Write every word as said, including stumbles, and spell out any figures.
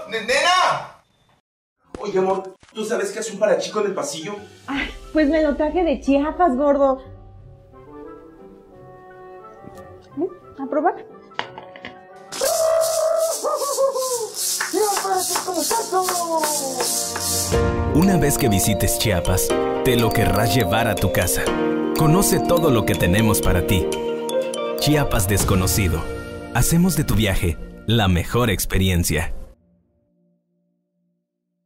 ¡Nena! Oye, amor, ¿tú sabes qué hace un parachico en el pasillo? Ay, pues me lo traje de Chiapas, gordo. ¿Mm? ¿A probar? Una vez que visites Chiapas, te lo querrás llevar a tu casa. Conoce todo lo que tenemos para ti. Chiapas Desconocido. Hacemos de tu viaje la mejor experiencia.